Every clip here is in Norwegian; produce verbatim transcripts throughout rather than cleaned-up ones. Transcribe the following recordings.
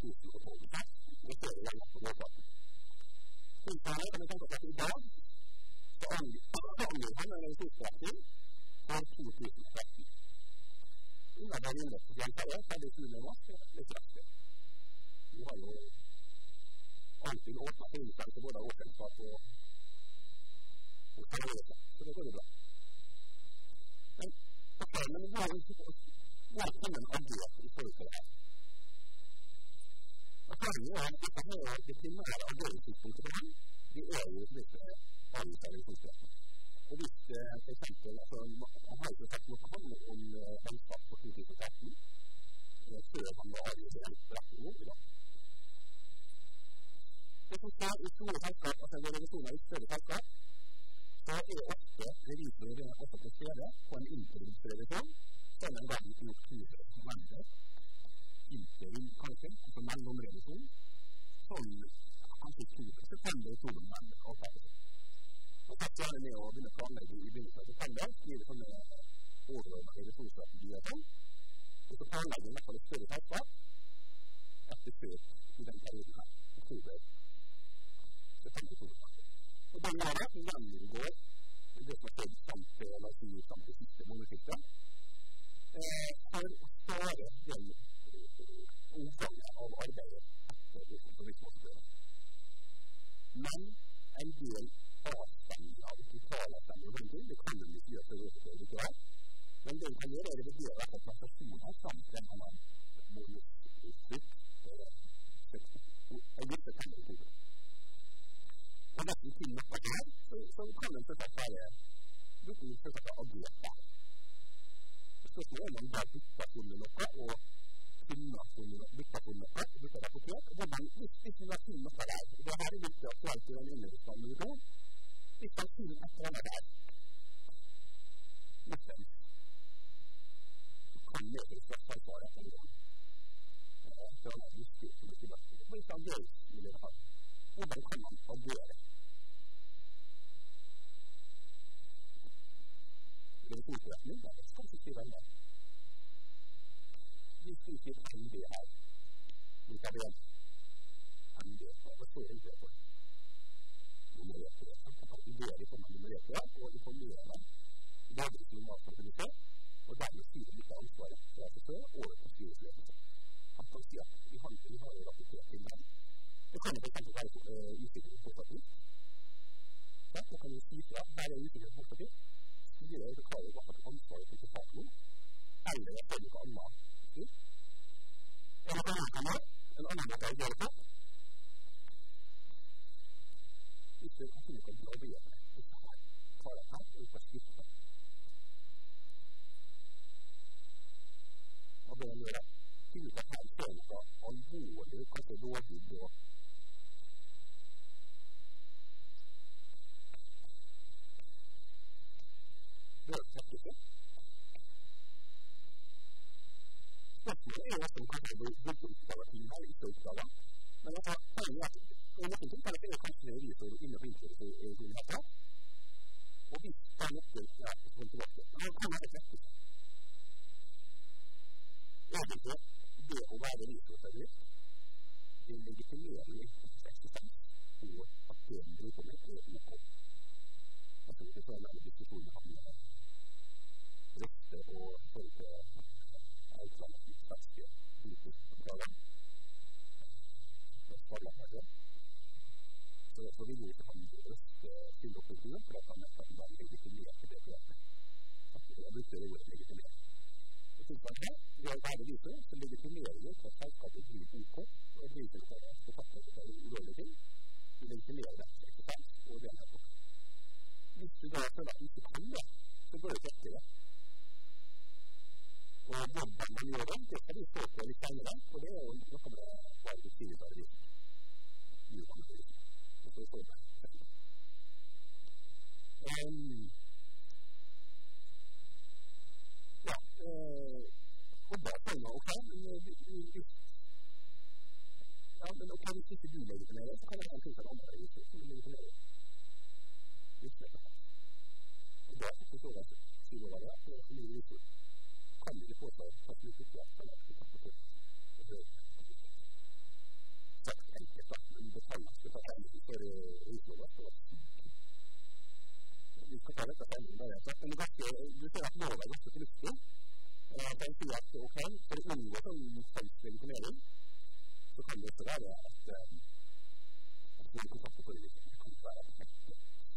tusen og tolv. Det ser vi gjerne på rådplaten. Tilfællet kan vi tenke oss at i dag så angir han en revisjonsforretning for to tusen og tretten. Under det innløpsgrenset er ferdig tjuende mars litt rettig. Vi har jo alltid åpnet for innstillelse både av åpenskap og og seriøse, så det går jo bra. Men, ok, men hva er ingen agert i forhold til det her? Og poenget er at dette er det primære ageringstidspunktet for ham, det er jo litt avgiftsageringstidspunktet. Og hvis for eksempel, altså, han har jo sagt noe om om regnskap for to tusen og tretten, før han var avgivet en retning i dag. Det som skjer i store selskap, altså en revisjon i større selskap, så er ofte revisorer ved offentlig stede på en interimsrevisjon, som en gang i oktober november, interim kanskje, altså mellomrevisjon, som kanskje oktober, september, oktober, november, og ferdig. Og tatt gjerne med å begynne å planlegge i begynnelsen av september, skrive sånne overordnede revisjonsstrategier og sånn, og så planlegge i hvert fall et større selskap etter søk i den perioden her, oktober, september, oktober. Og den nære som gjennomgår det som har skjedd samt til, la oss si, samt til siste månedskiftet, for å spare den omfanget av arbeidet etter det som virksomhetsbøret. Men en del avstemninger av totalavstemninger og den ting, det kan den ikke gjøre for å gjøre det ikke. Men det vi kan gjøre er å vurdere at prestasjoner samt den annen månedskiftet og visse tenner. Og nesten til noe her, så kan den fortsatt være virkelig fortsatt være agert der. Spørsmålet er om man da bytter på noe og finner på noe, bytter på noe og bytter rapportert, og hvordan, hvis man har finnet noe der, og det her er viktig å klare til den innløpsplanen nummer to, hvis man finner et eller annet der, nesten, så kan det være straffansvaret etter det. Det er en viktig som det ikke bør. Hvis man gjør det her, hvordan kan man agere? Revisjonsforretning, det er kanskje ikke veldig. Vi skriver N D her. Vi tar det N D, og så er det for nummerert det. Vi ber i form av nummerert det, og informerer dem. Det er det som normalt kan finne seg, og dermed styrer litt ansvaret for at det står over på styresledelse. Han kan si at vi har jo rapportert til dem. Det kan jo for eksempel være usikker på partiet. Ja, det kan jo si fra, her er usikker på partiet. Styrer og beklager hva for ansvaret til forfatningen, eller jeg følger ikke annet styr. En annen kanal, en annen måte å gjøre på. Hvis det er ikke noe å gjøre med, disse her, tar jeg her og ikke skrifter. Og det gjør jeg. Finner at her ser noe alvorlig, kanskje dårlig og det er trekke seg. Spørsmålet er jo også om kanskje det blir oppdaget ting her, ikke oppdaget. Men jeg tar poenget at og noen ting kan jeg finne kanskje det revisor inne på innførelse i denne her. Og hvis det er noe som er kontrollert, men det kan være trekke seg. Egentlig, det å være revisorservice, det legitimerer jo eksistens og at det en bruker med er OK. Jeg tror det er en diskusjon om røste og forhold til alternativt ferske utbyggere. Det er farlig. Så vil vi ikke ha røste til oppbyggingen, for at han er bare legitimert til det programmet. Jeg bruker det ordet legitimert. Og tilsvarende, vi har bare viser, så legitimerer vi at selskapet blir OK, og blir til å forfatte det til ulovlige ting. Vi legitimerer det til eksistens og renhet. Hvis du da føler at du ikke kan det, så bør du trekke det. Og hvordan man gjør det, det skal vi stå på litt senere, og det er jo noe med bare det tidligere av revisor. Jo, kan du det. Og så står det senere. Ja, og da føler jeg OK, men ja, men OK, hvis ikke du legitimerer, så kan det være en ting som andre revisor som legitimerer. Hvis det er sant. Og da forstår jeg at sier over det, at det er mye revisor. Kan vi ikke påstå at det er litt viktig at det er litt viktig at det er litt viktig. tar dette på andre varianter. Men du ser at målet er ganske fornuftig. Den sier at ok, for å unngå sånn selvlegitimering, så kan det også være at noen kontakter for det kan være perfekte.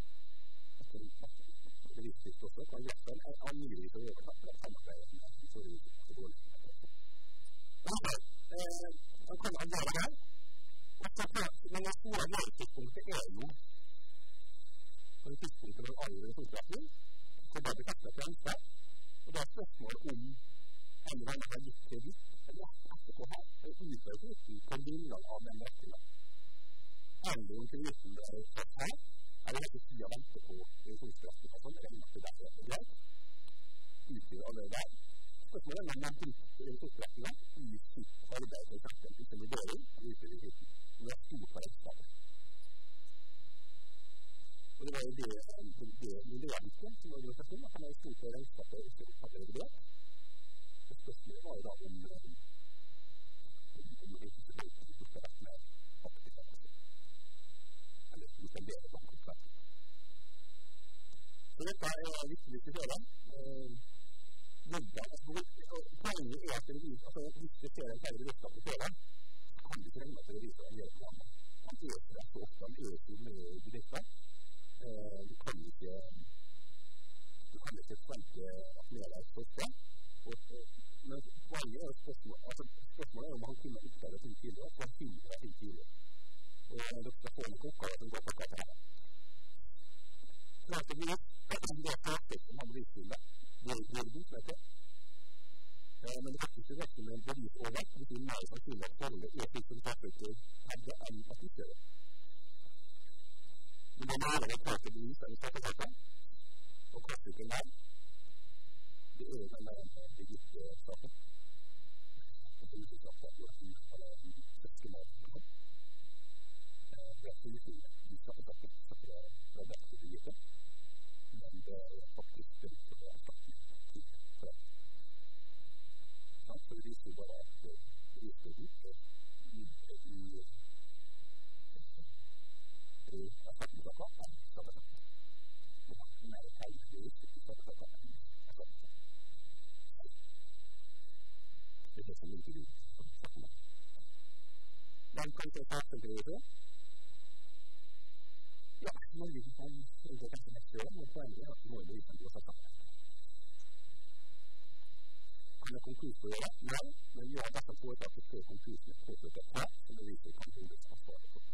Det viser seg også at hjerten er angivelig for å gjøre det for samarbeidet med forrige og dårlig. Ok, man kan agere her. Men det store måltidspunktet er jo på det tidspunktet når alle ressurskraften, så bare bekrefter tjenester. Og det er spørsmål om en eller annen har gitt til ditt, eller etterpå her, og utfører kristen på grunnlag av den rettingen. Eller om kristen er satt her, eller ikke si å vente på ressurskraften og sånn, eller at det er det greit, utgjør allerede der. Spørsmålet er om man bruker ressurskraften i sitt arbeid for kraften til sin vurdering, og utfører kristen. Og det er stort for rettskapen. Og det var jo det miljøavgiften som var organisasjon, at han var stort for regnskapet og stort for revidert. Og spørsmålet var jo da om om det ikke skulle være rett med faktisk eller om det er det kontrakt. Så dette er viktig å diskutere. Hvordan, poenget er at hvis det skjer en feil bedrift på stedet, så kan du ikke regne at det viser en hjelp av ham. Han øker det så ofte, han øker med bedrifter. Du kan ikke du kan ikke forvente at mer er spørsmål men poenget er spørsmål altså spørsmålet er om han kunne oppdage ting tidligere og forhindre ting tidligere og dere skal få noen oppgaver som går på hva det er klart det blir det er klart som han blir til det det er botsvete men det er faktisk rett med en bevis over hvis det er mer sannsynlig at forholdet er slik som saksøker hadde enn at det ikke er det. Men det er det klart å bevise i straffesaken, og klassikken der, det er den der begitte straffen. Og det er ikke straff at det er en søskemat. Det er ikke i straffesaken, så det er det ikke begitte. Men det er faktisk det ikke det er straffen til det. Så det viser jo bare at det viser det ut, i det er faktisk at det er straffesaken. Det er feil, det er ikke straffesaken. Det er det som ligger i straffesaken. Hvem kan ikke ta seg til det? Ja, mange som kan det kanskje mest gjøre, men poenget er at det må jo bli som du har sagt. Kan jeg konkurs på det? Nei, men vi har dette foretaket før konkursen er påført her, som det viser kan bli litt ansvarlig for.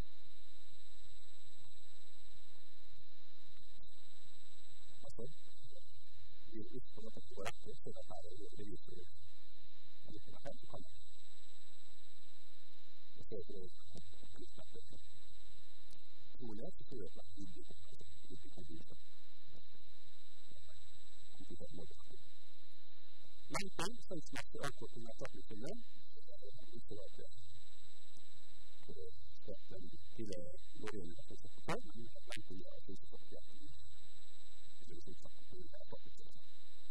Altså, vi er ute på noe som går rett, så det her er det viser jo. Men hvis det er her, så kan det. Det ser ut som konkursen er påført. Trolig er det så gjør det at vi blir oppført ute i konkursen. Konkursen må det. Lenken, sannsmessig avkorting av straffesystemet, ikke da til straffen til lovgivningen av straffesystemet, men lenken gjør straffesystemet. Det er sånn sagt at det er straffesystemet.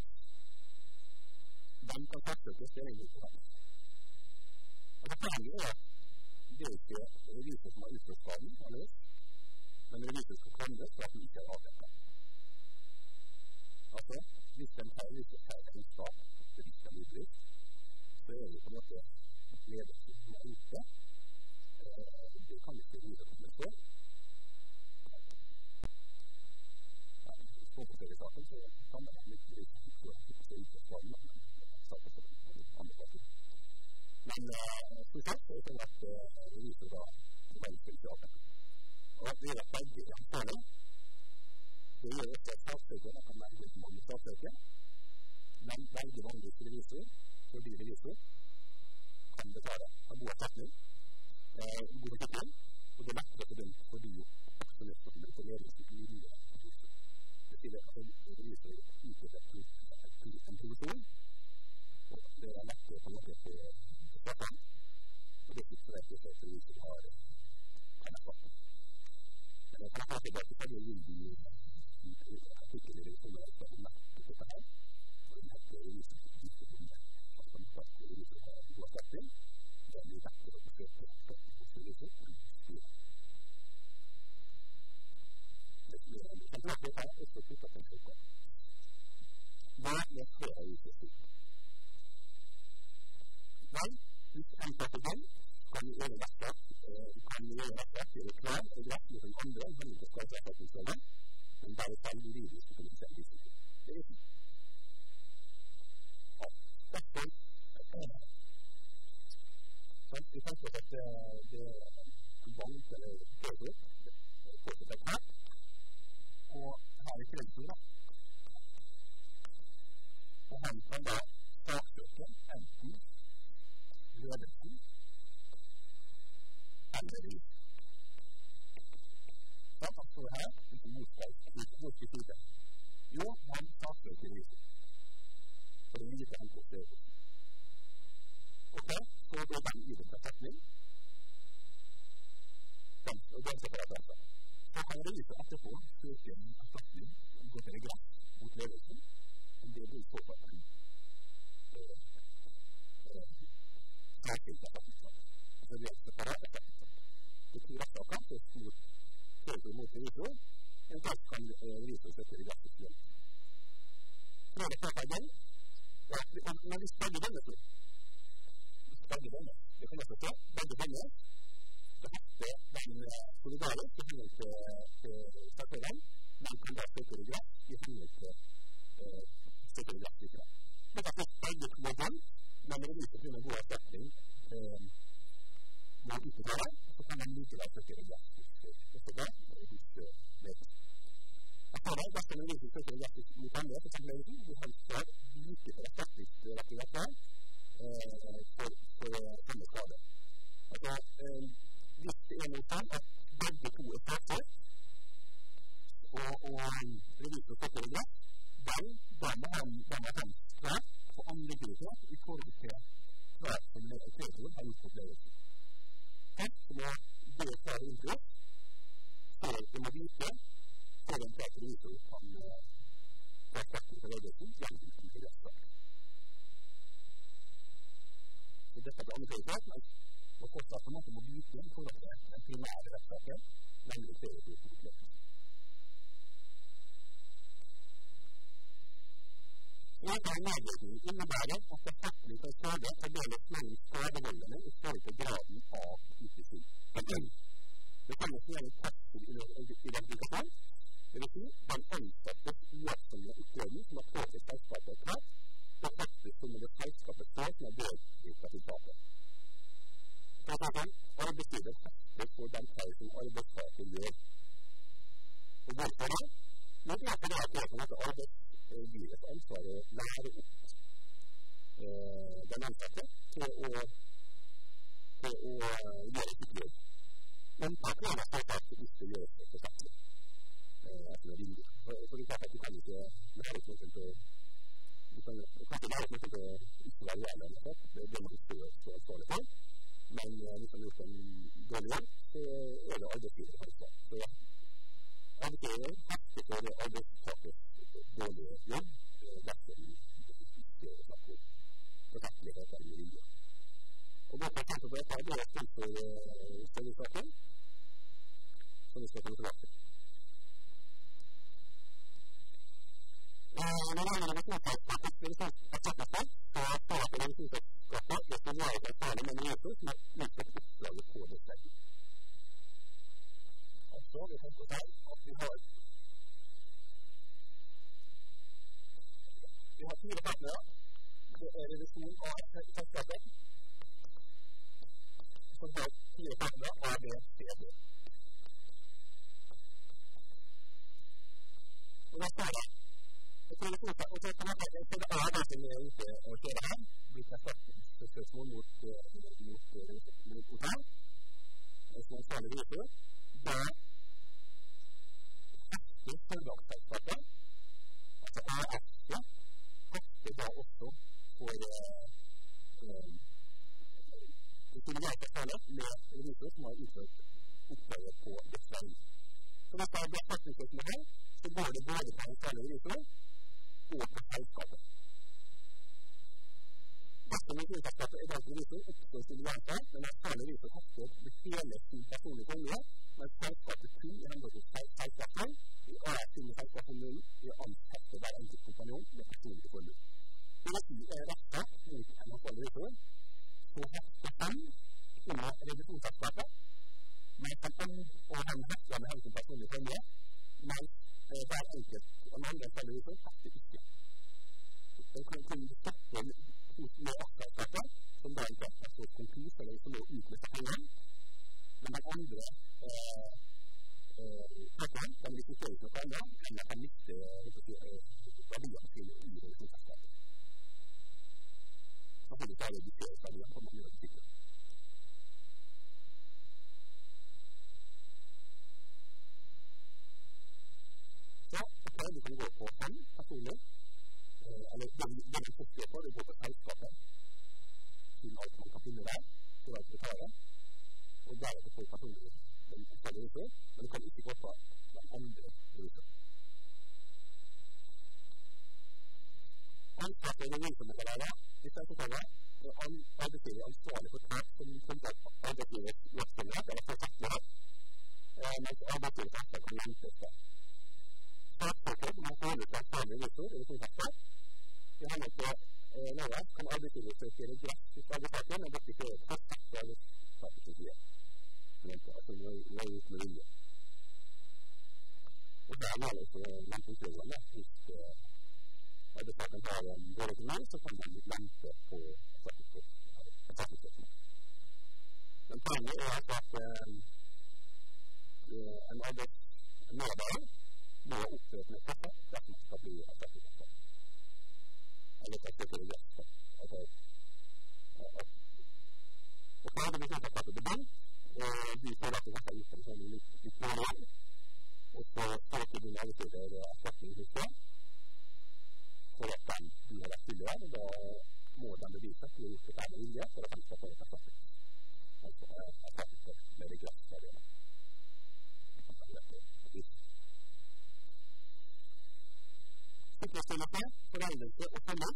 Den kan saksøkes, det er egentlig ikke hans. Og det poenget er at det er ikke revisor som har utført skaden, men revisor skal klandres for at den ikke er avdekket. Altså, hvis den feil ikke er en stat, hvis den er utrykt, så er det på en måte ledelse som er ute. Det kan vi ikke vite om det står. På forskjellige saker så kan man ikke vite om det er ute fra den, men saker som er andre parter. Men som sagt, så er det at vi viser da veldig til avdekket. Og det er begge i ansvaret. Det gjør også at saksøker, man kan velge som mange saksøker, men velger vanlig revisor, så blir revisor, kan betale en god erstatning, en god erstatning, og det er lettere for dem, fordi jo absolutt at det er ledelse til mulighet til revisor. Det sier at revisor utgjør en produksjon, og det er lettere på noe på straffen, og det er ikke så rett at revisor har en erstatning. Men jeg kan ta tilbake til det gyldig artikkel i revisjonen av dette her, og den heter revisor til diskusjonen av den første revisor har en god erstatning, det er mye lettere å besøke erstatning hos revisor enn styret. Det som er som at det er også knyttet til folk. Hva er flere utgifter? Vel, hvis en tatt den, kan vi gjøre dette, kan vi gjøre dette til å klare og greit med den andre, og han ikke skal ta seg til stedet, men bare selv juridisk og politisk utgifter. Det er ikke. Ja, dette er sant, vi tenker at det er en bank eller kjøper, kjøper seg her, og her er kreditor, da. Og han kan da saksøke enten ledelsen eller vi. Hva kan stå her, hvis vi motstår, hvis vi motstår side? Jo, han saksøker vi. For å vite han på stedet. Ok, så går den i den setning. Den, og den skal være den. Så kan vi vise etterpå, søke en erstatning, gå til regress mot ledelsen, om det blir påtatt en særskilt erstatningssak. Så det er separat erstatningssak. Det tror jeg kan få stort kjøper mot revisor, en takk kan revisor søke regress til ledelsen. Så er det klart av den, men hvis begge denne så, hvis begge denne, det kan jeg forstå, begge denne, så hatter den solidare til henhold til starteren, men kan da søke regress i henhold til søke regress til ledelsen. Det kan få begge to av den, men revisor finner god erstatning med utbetaler, så kan man likevel søke regress til ledelsen. Jeg tar det, dersom en revisor søker regress mot andre, for eksempel ledelsen, vi har klart like for erstatningsrettigheter for denne skade. Altså, hvis det er noe sånn at begge to er parter, og revisor søker regress, da må han klart på andre prioritet i forhold til klart som kreditor har gjort opplevelsen. Takk for å gå og klare inntrykk, for å må vite, for en klart revisor kan ta kraftig på ledelsen gjennom sin regresssak. Så dette er andre prioritet, men å fortsatt på en måte må vite i forhold til den primære rettssaken, nemlig kreditor på opplevelsen. Nedlegging innebærer at erstatning for skade fordeles mellom skadevolderne i forhold til graden av utvikling. Det kalles gjerne passiv identifikasjon, det vil si den ansattes uaktsomme oppgående som har påført selskapet et krav, og faktisk som det selskapet står som er delt i resultatet. For eksempel, arbeidsgiver setter for den feil som arbeidstaker gjør. Og hvorfor det? Men det er for det at det er på en måte arbeidsgivers ansvar å lære opp eh, den ansatte til å, til å gjøre sitt jobb. Unntaket er at det ikke gjøres det forsettelig. Eh, etter å ringe. For det er klart at du kan ikke lære noe til å du kan, du kan ikke lære noe til å ikke være gjerne eller noe. Det er det man står så ansvarlig for. Men eh, hvis man har gjort en dårlig jobb, så er det arbeidsgivers ansvar. Så arbeidsgiver haster for arbeidstakers dårlige jobb, dersom det ikke snakker om forsettlighet eller vilje. Og det er for eksempel dette, det er et punkt for størrelsesaken, som vi skal komme tilbake til. Når det gjelder revisjonsselskapet, revisjonsselskapet, så står det at revisjonsselskapet er sosialt erfaring med en revisor som har utført oppdraget på det selv. Altså, vi tenker oss her at vi har vi har fire partnere. Det er revisjon av selskapet som har fire partnere A, B, C, D. Og da står det og så kan man tenke at det er det som er ute og kjører her, blitt erstatningsspørsmål mot hotell, som er særlig revisor. Da haster forlagsselskapet, altså A F, haster da også for det kunne være tilfellet med revisor som har utført oppdraget på Vestland. Så hvis det er erstatningsspørsmål her, så går det både på en særlig revisor og på selskapet. Dersom revisjonsselskapet er blant revisor, oppstår stimuleringssak, men en særlig revisor haster med hele sin personlige kongelighet, men selskapet kun i henhold til selskapet, i A F sine kunne revisjonsselskapet, men kan om og han hatt med hensyn personlig penger, men hver enkelt og en andre revisjon faktisk ikke. Det kan kunne stoppe hos med aksjeselskapet, som da ikke har fått konkurs eller som må utløse penger, men den andre personen, den rekrutteres med penger, eller kan miste verdiene til i revisjonsselskapet. Så får vi ta det diskuteres verdiene på mange sikker. Så, ok, vi kan gå på fem personer, eller det vi forsker på, det går på selskapet, siden alt man kan finne der, for alt betale, og deretter får personer den forskjellige revisor, men det kan ikke gå på den andre revisor. Ansvaret i revisormodellere, hvis jeg forteller, er arbeidsgiver ansvarlig for tap som arbeidsgivers virksomhet, eller for sattlighet, mens arbeidsgivers ansvar kan lempes det. Saksøker, man får ut ansvarlig revisor, revisjonsakter. I henhold til loven kan arbeidsgiver søke regress hos arbeidstakeren, og dette krever prosess fra arbeidstakers side. Altså, det er gjort med vilje. Og der er det også lempningsreglene. Hvis arbeidstakeren har en dårlig økonomi, så kan man lempe på saksøkene. Men poenget er at en arbeidsmedarbeider må oppføre med prosess dersom man skal bli saksøkere. Eller saksøkere regress. Altså, og så er det sånn at det er begynt, og de får dette ganske ut en sånn litt mål, og så får de begynne å avgjøre erstatningshuset, for at de blir rett til det, og da må de bevise at de har gjort det med vilje, for at de skal få et erstatning. Altså erstatningshuset med regress av det. Sikkerhetsstillelse, foreldelse og følge.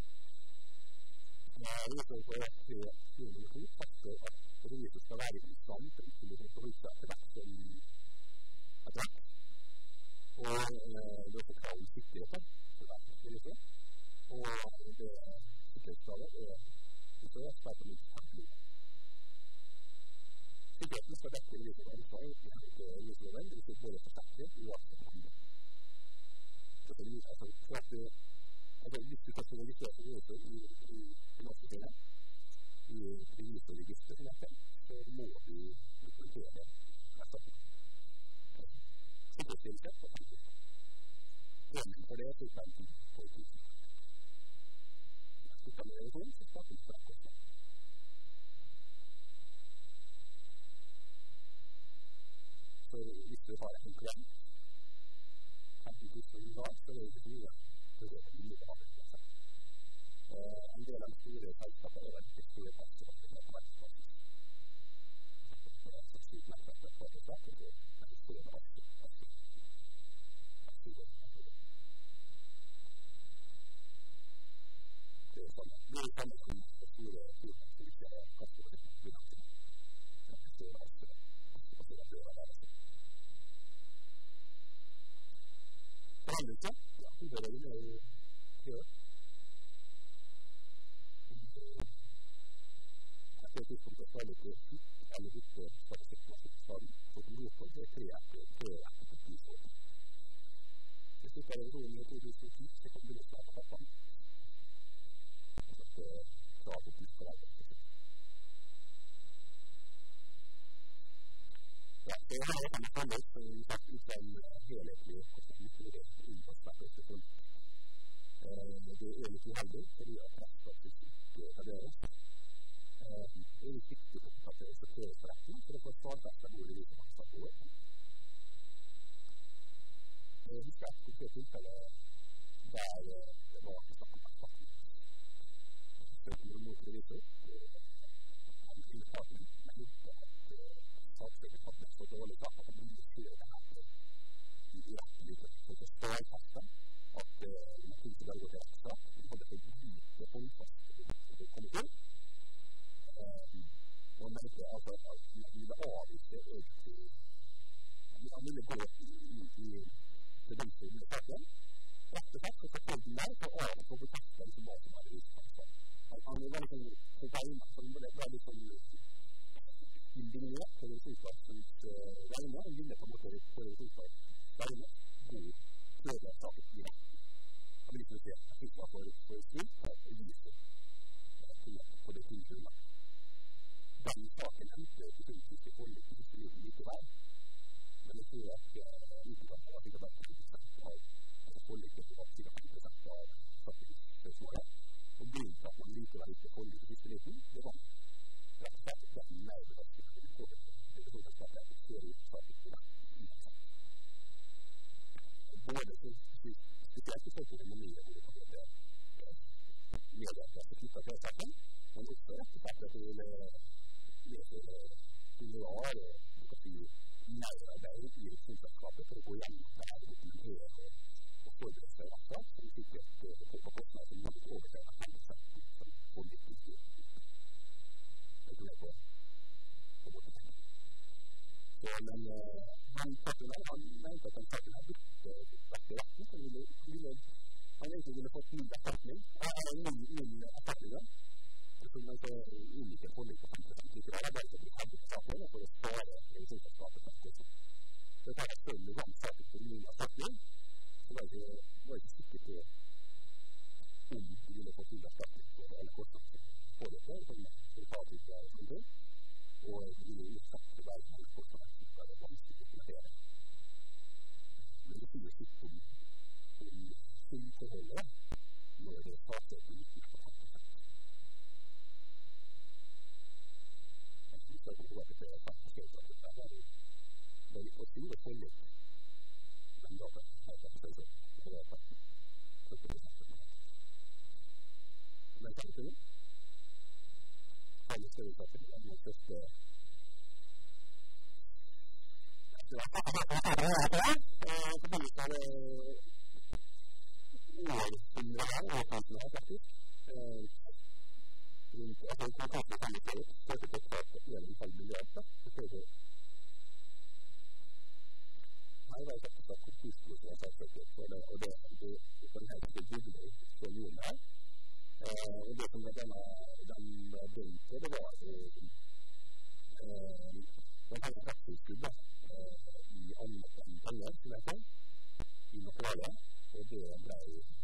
Revisor på rett til nummer to fastslår at revisor skal være i stand til ytterligere forbrytelser etter hvert som etter hvert. Og det er krav om sikkerhet for hvert revisor. Og det sikkerhetskravet er ikke å starte med samtidig. Sikkerheten skal dekke revisor ansvar i revisorloven, det vil si både forsterket og uansett andre. Det er mye, altså, for at du Altså, hvis du kan registrere for revisor i finanssystemet, i revisorregisteret som er kjent, så må du dokumentere erstatning. Sikkerhetsstillelse og samtidig. Regelen for det er ca. en tid på tusen. Hvis du kan revisjon, så skal du spørre kostnad. Så hvis du har en klient, femten tusen i dag, så er det ikke mye. Det er mye behandling. En del av store selskaper er veldig store selskaper som er på verdensplasser. Det er så stort nettverk at det er klart å gå med store behandling. Det er sånn. Det er sånn som store firmaer som ikke er kastet på det. Det er store behandling. Det er store behandling. Behandling, ja, det er det jo før. Jeg tror ikke om det er litt hytt eller hytt på statistikk-massikkstaden, så det er på det tre-etter-tre-etter-tre-etter-tre-etter. Hvis du tar revisjonen i to tusen og ti, så kan du begynne å snakke på dette. Så det er krav og pluss på det. Ja, det er en av de som sagt ut en helhetlig kostnadsutvidelse innenfor skatteøkonomi. Det er litt uheldig, fordi at rettspraksis ikke etableres. Det er litt viktig å ta til sorteringsretten, for å få stadfestet hvor det viser masse på året. Jeg husker et konkret tilfelle der det var ikke snakk om erstatning. Søkende mot revisor, han kunne ta til litt, men ikke at saksøker faktisk så dårlig sagt at man beskriver det her i retten litt, for å stadfeste at man kunne ikke bare gå til rettssak, men hadde for lite håndfast å komme til. Og man ikke altså at man ville avvise egentlig, man ville gå til domstolen med saken, rett og slett, og så følte meg for å avvise på betesten som var som hadde vist ansvar. Han var veldig sånn, så galt, så det var litt sånn flyplassens vegne, og ville på en måte flyplassens vegne god prøvesaker i retten. Og vi vil se at flyplass for slik at det viser på det tilfellet. Den saken endte til kunstneriske forlik i historien likevel, men jeg tror at utgang var sikkert bare fem prosent av forliket, det var sikkert fem prosent av saksspørsmålet, og grunnen til at man likevel ikke forlik i historien, det var rett og slett at den mer belastning for det påvirket. Det er sånn at det er et seriesaker til den uansett. Både spesielt i forhold til det nye hvor det kommer til mediepresse knyttet til saken, men også rett og slett at det vil lese honorar og du kan si nærarbeid i representantskapet for å gå gjennom det her og dokumentere og forberede seg akkurat, som sikkert får på kostnader som måtte overtale fem prosent som får litt utstyr. Det tror jeg på på borte. Så, men han saken der, han mente at den saken her burde vært i retten, så ville han egentlig ville fått ny erstatning, ny erstatninger, som man så ulike forlik på fem prosent i grad, det er ikke de hadde på saken, for å spare revisjonsskapet fem prosent. Så det er selv om han saken for ny erstatning, så var det ikke sikkert på om de ville fått ny erstatning for alle kostnader på dette, som resultatet er sånn til, og de ville utsett til hver alle kostnader som var vanskelig å dokumentere. Men det finnes ikke om fullforholdet når det er saker til utgift på fem prosent. Så det var det det faktisk skrevet at det var det litt for store forlik den dagen at det var sånn det var faktisk førti prosent. Men kan du til alle større saker det var den første det var faktisk det var det var det på begynnelsen av århundret her århundret her faktisk rundt at den kan kanskje komme til så det er klart at det er en halv milliard så er det her var det faktisk at konkursbord som var selvfølget og det er det den helste bygde så noen her og det som var denne den bønte det var den hadde praksisskuddet i annet enn penger som jeg sa i materialet og det ble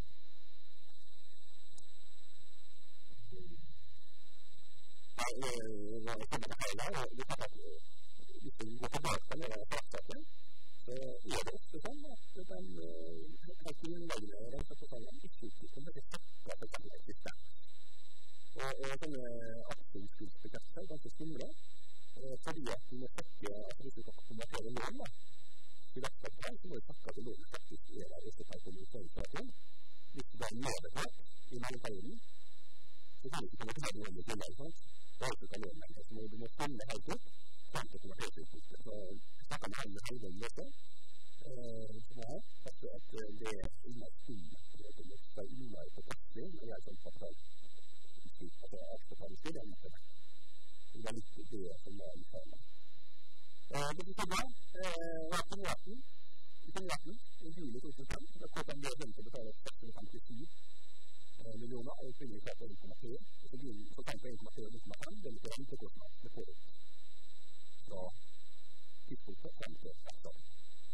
Nei, det var det samme her da, og det at hvis vi går tilbake til denne fastsaken, så er det ofte sånn at den helt grunnleggende regnskapsforskningen ikke utvikler det settet for samme system. Og denne aksjonskullsbekreftelsen er ganske skumle, fordi at vi må takke at hvis vi kan konvertere lån da, til rettskapsforskning, så må vi takke at lånet faktisk er der i rettskapsforskning. Hvis det er medbetalt i mellomperioden, så kan vi ikke konvertere lånet i tillegg, sant? Da er det ikke lån lenger, så du må finne helt opp frem til konverteringsutgifter. Så snakker vi alle hele om dette, som er her, altså at det er innlagt skum, det er innlagt på taksning, og jeg som kapital, at det er aksjetalstil, jeg måtte vekk. Det er litt det som er i fjellet. Det betyr da, jeg er på måten, i tingretten, i juli to tusen og fem, da K P M G begynte å betale seks hundre femtisju millioner, og kvinner klart en komma tre, og så begynner så tenkte en komma tre og en komma fem, det er litt rentekostnad med påvirket fra tidspunktet frem til rettssaken.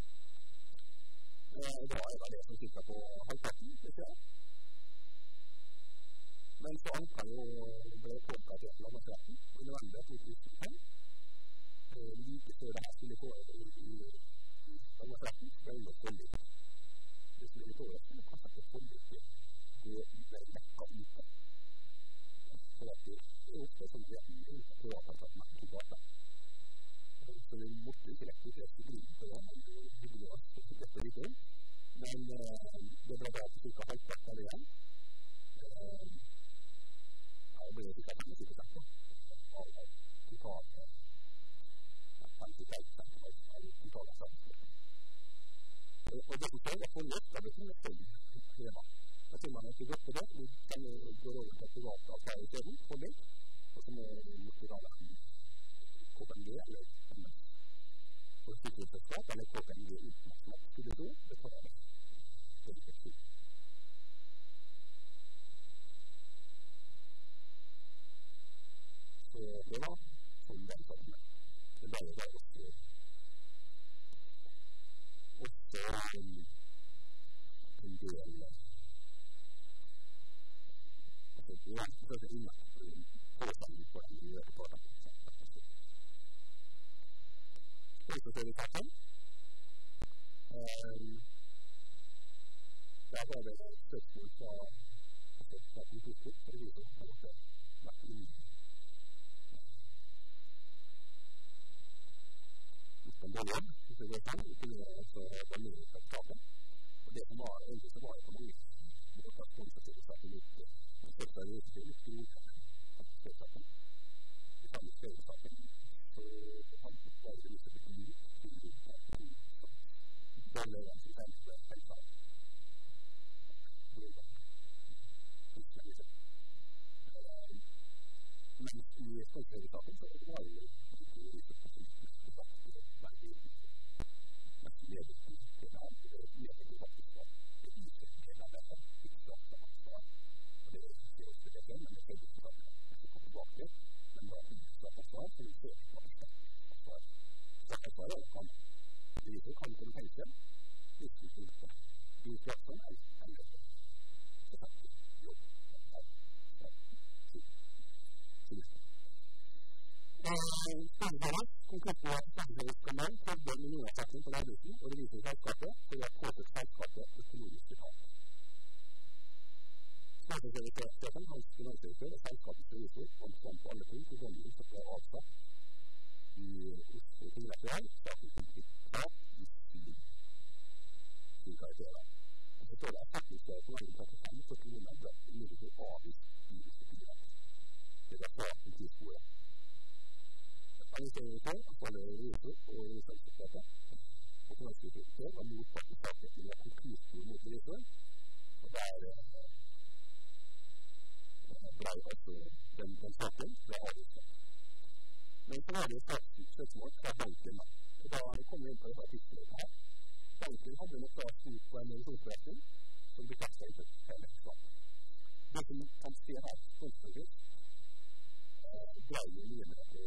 Og da er det det som sitter på halvparten, det ser jeg. Men så anker jo ble påvirket til landmarsretten i november to tusen og fem, like før det her skulle gå i landmarsretten, så ble det forlik. Det skulle gå i det kan sette forlik til det ble lekka ute. Så det er ofte sånn at vi er ute på at det er mest tilbake. Så vi måtte ikke rekke til å skrive på det, men det er hyggelig å spørre dette litt om. Men det ble bra til cirka halvparten av det igjen. Ja, det ble cirka femtifire prosent av totalt femtifire prosent av totalt samfunnet. Og det som skjer er for nødt til å bli nødt krema. Jeg tror man ikke godt på det, vi kan gå over til private affærer i stedet, for meg, og så må vi da være K P M G, eller for sikkerhetsselskap, eller K P M G internasjonalt studietår, det tar jeg det. Det er ikke sykt. Så det var sånn den saken. Det ble jo bare også revisorservitaten. Der var det spørsmål fra fra konkurser, for revisor har det vært inn en del jobb, hvis jeg vet det, det kunne også være mye selskapet. Og det som var, egentlig så var det på mange måter at konkurservitaten litt største revisor, litt stor selskapet. I samme selskapet, så var det litt litt lik til den løven som kjente selskapet. Men i støtteresultaten så var det jo ikke revisor som sagt veldig mest ledelsen på det her, det er mye veldig faktisk at det viser del av det som ikke så som ansvar. Og det er ikke også det selv, men det er ikke sånn at det skal komme tilbake, men det er ikke så ansvar, så vi ser ikke hva det er ansvar. Så ansvar er det kan. Revisor kan komme fengsel, hvis vi finner det. I plassen er det så faktisk jobb. Stavgjerdet konkluderte stavgjerdsskandalen krevde millionerstatning på Verdisen og revisorselskapet for å ha påført selskapet økonomiske tap. Stavgjerdsdirektøren, hans finansdirektør og selskapets revisor kom fram på alle punkt i dommen som ble avsatt i Oslo tingrett. Staten fikk sitt tap i sin karakterer. Og så står det at faktiske forhandling trettifem for kroner ble imidlertid avvist i Oslo tingrett. Det var staten til skole. Administrerende ansvarlig revisor og revisorselskapet og finansdirektør var motpart i saken til en konkursbord mot revisor. Og der ble altså den, den saken ble avvist. Men så var det jo spørsmål fra banken. Og da kom vi inn på et artikkel her. Banken hadde noe fra stort på en revisjonsforretning som bekreftet ikke hele saken. Det som kan se her, konstruktivt, ble jo mye med at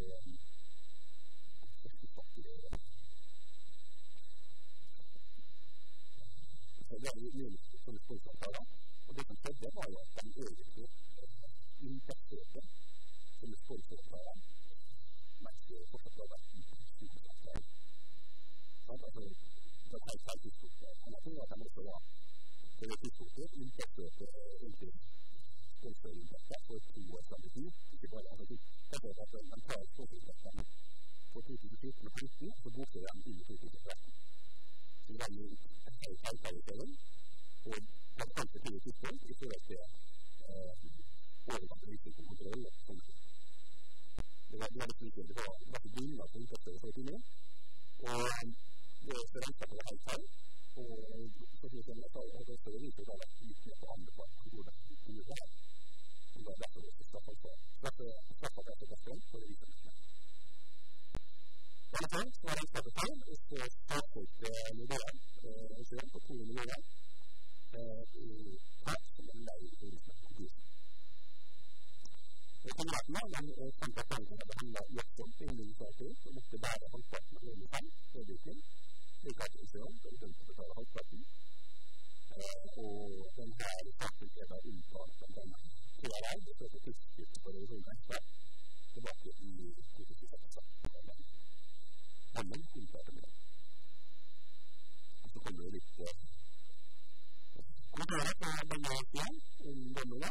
det var jo mye som spørsmålsavtaler, og det som skjedde var jo at de egentlig innplasserte som spørsmålsavtaler, mens det fortsatt var vært spørsmålsavtaler. Altså, det var helt helt tidspunktet. Han har funnet at de også var på det tidspunktet innplasserte egentlig spørsmålsavtaler for to år frem i tid, ikke bare altså, det var at de tar spørsmålsavtaler på to tusen fjorten og femten, så bokte de inn i to tusen tretten. Så det var jo en helt feilkvalitet, og det var kanskje til et tidspunkt i forhold til overgang til risikokontroll og sånne ting. Det var litt viktig, det var ikke grunner på inntekter for timer, og det er renset på det helt feil, og så synes jeg at det også viser at det er litt mer på andre på hvor det kunne være. Og det er derfor det skal straffes for. Straffet etter personen for det viser litt mer. Denne ting var en straffetall, og så startet modellen, regissøren på to millioner, i part som en lei i forbindelse med konkursen. Og kameraten var, men samt at banken hadde handlet i opphold til innbyggingsverktøy, og måtte bære halvparten av lønne fem, påvirkning, slik at regissøren ble dømt til å betale halvparten. Og denne saken ble da unntatt blant denne T R I, det første tidsskrift for revisjonen ekspert, tilbake i to tusen seks. Handling unntatt med det. Og så kommer det litt kommentarer fra denne siden om denne.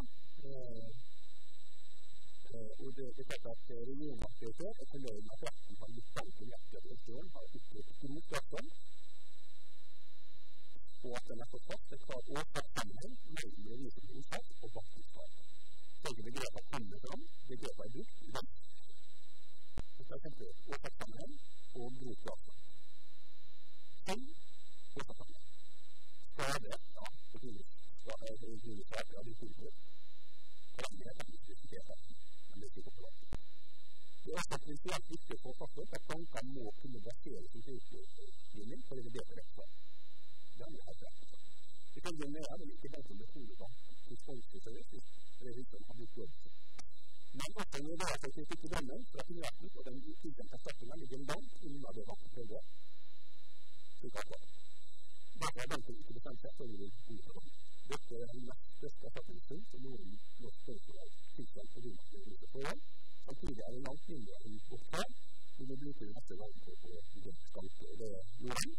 Og det er klart at regionaktivitet og fornøyden av kraften har blitt banken i etter at Østjøen har ikke grovt kraften, og at den er fortsatt et klart årsakssammenheng mellom revisorsinnsats og baktidsfart. Begge begreper kommer fram, begreper er brukt i den. Det er eksempel årsakssammenheng og grovt kraften. Ting, årsakssammenheng. Skade, ja, betydelig. Skade er betydelig svart, ja, det er betydelig. Forandring er faktisk diskutert, men det er ikke på det. Det er også prinsipielt viktig for fastslått at bankene må kunne basere sin kredittlånsgivning på reviderte rettssak. Det er helt rett. Ifølge med er det ikke banken med hovedbank til spørsmålsservice hvis revisoren har blitt jobb. Men også når det er seg til sitt dømme fra tinretten og den tilkjente erstatningen ligger en bank innen av det banken prøver. Slik at det er. Derfor har banken ikke bestemt seg for å gjøre hovedbank. Dette er den mest største erstatningssum som noen norsk spørsmål tilkjent på grunn av revisorforhold. Samtidig er det langt mindre enn opptak, vi må bruke neste gang på det skalpet. Det er noen.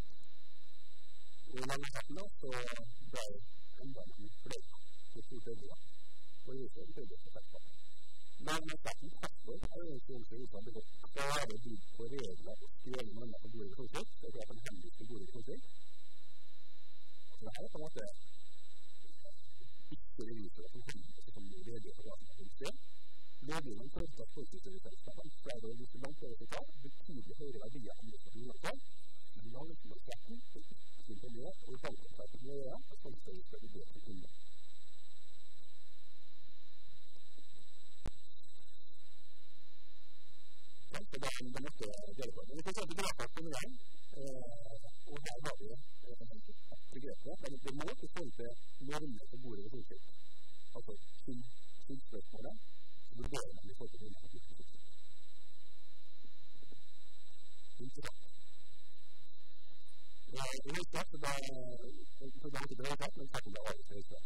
Og i mange sattene så ble enda mange flere til to tredjedeler. Og det er ikke en tredjedel for seksten. Men satten passer er jo en sånn som ikke hadde gått klare bud på regler og stjele mange som bor i konflikt, så det er at en henvis som bor i konflikt. Så det her er på en måte ikke revisorer som henvis som redegjør for hva som er konflikt. Lovgivningen for at folkestyreselskapene flere og visse langt over sitt betydelig høyere verdier enn det som er uansvar, men landskapsretten er ikke informert og valgretten må gjøre at folkestyret skal vurdere til kunde. Ja, så det er en måte å gjøre på. Men vi kan se til grafet på noen, og her har vi begrepet, men det må ikke følge til normer som bor i konflikt. Altså, skyldspørsmålet, vurderer man i forhold til det som er interessant. Det er helt klart, det er ikke det helt men saken er avgjort til Høyesterett.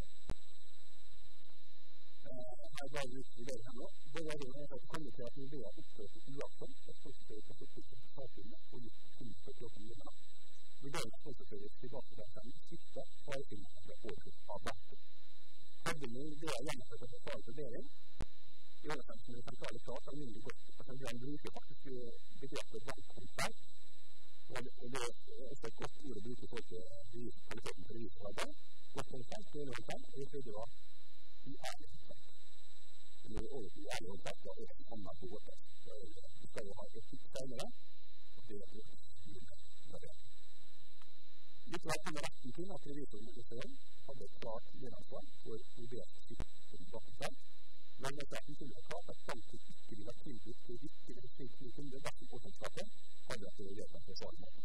Her var vi i det her nå. Det var det at det kommer til at vi ved å oppføre til uavstand, at folkestyret på statistikken på sakene og gitt kunst og kroppen. Vurderingen av folkestyret tilbake til den siste svaringen ved året av verden. Hadde vi det å gjennomføre en forsvarlig vurdering, i oversett som en sentrale prat er mindre godt. Altså, den bruker faktisk begrepet valgkontrakt, og det er også et godt ord å bruke for kvaliteten for revisorarbeid. Godt kontrakt, det er noe kontrakt, og det tredje var uærlig kontrakt. Når det er over til uærlig kontrakt, da er det en annen båt. Vi skal jo ha etikk senere, og det er det det. Likevel kommer retten til at revisororganisasjonen hadde et klart medansvar for vurdert sitt bakkontrakt. Men det er ikke noe klart at banken ikke vil ha tilbudt til ytterligere slik til kunder dersom åpenskapet hadde vært reagert på forsvarlig måte.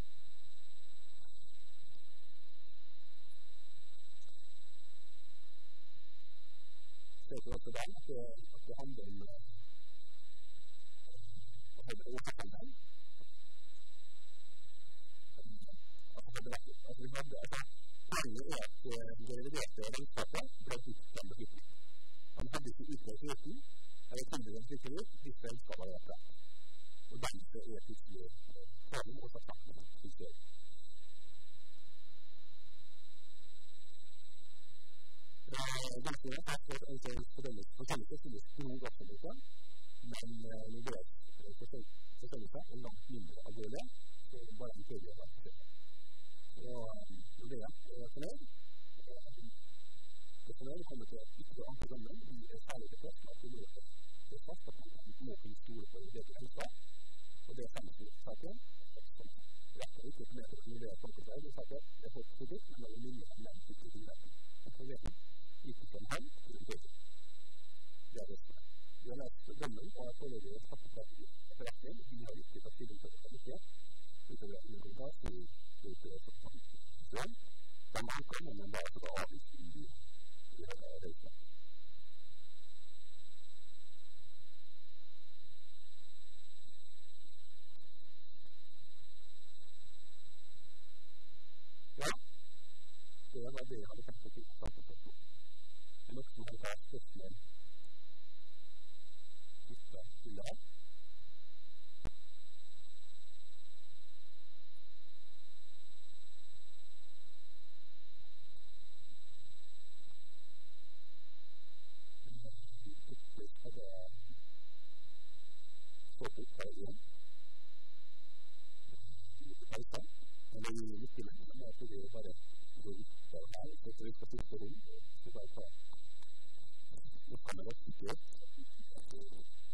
Så er det også der at det handler om å holde overtakene. At vi hadde, altså, poenget er at det reviderte regnskapet ble gitt den beslutningen. Man hadde ikke utløst uten, eller tilbudet en slik ut, hvis det skal være rett. Og derfor er plutselig talen og fortakene system. Domstolen har fått en sånn forståelse som er stor offentlighet, men når det er forståelse er langt mindre alvorlig, så bare en tredje av det. Og når det er fornøyd, det fornøyd kommer til at ikke andre dommer er særlig bekreft med at det er det fast at man må kunne stole på det til ansvar, og det er samfunnssaken, som retter ikke til mer til det er folketøy, det er at det er fått produkt, men det er mye av den type tilretten. Og for det er ikke som han, det er det. Det er det som er. Vi har lært dommer, og jeg føler det er satt på forretning, vi har ikke tatt stilling til det kvalitet, utover at vi går da, så det er det som er sånn. De ankommer, men bare for å avvise i det reisene. Ja, det var det jeg hadde tenkt å si på samfunnsspørsmål. Det er noe som hadde vært spørsmål ute til det. Fått ut her igjen. Pausa. Men det er jo litt lenge, men jeg tror det er bare gå ut der og her, så vi skal sitte på rom, så bare ta. Nå kan det være sikkert.